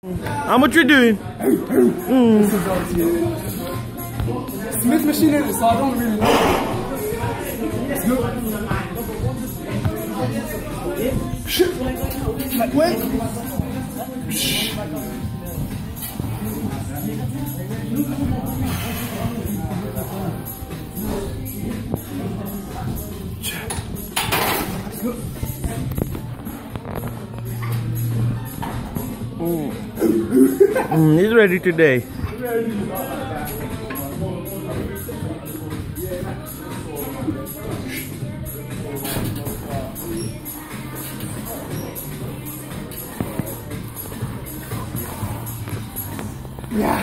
How much you doing? Smith machine in it, so I don't really know. It's good. Shit. Like, wait. He's ready today. Yeah.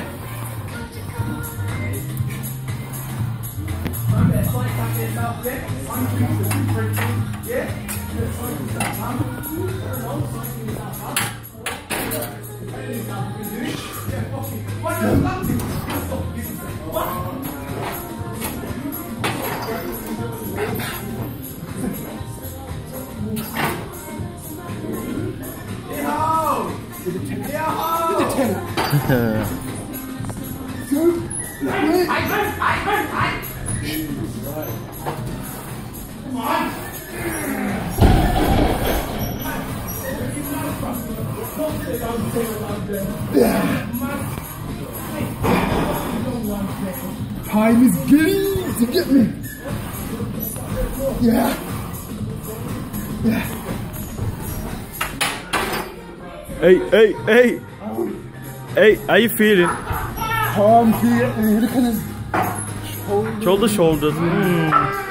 Time is getting to get me. Yeah. Yeah. Hey. Hey, how you feeling? Look at his Shoulders.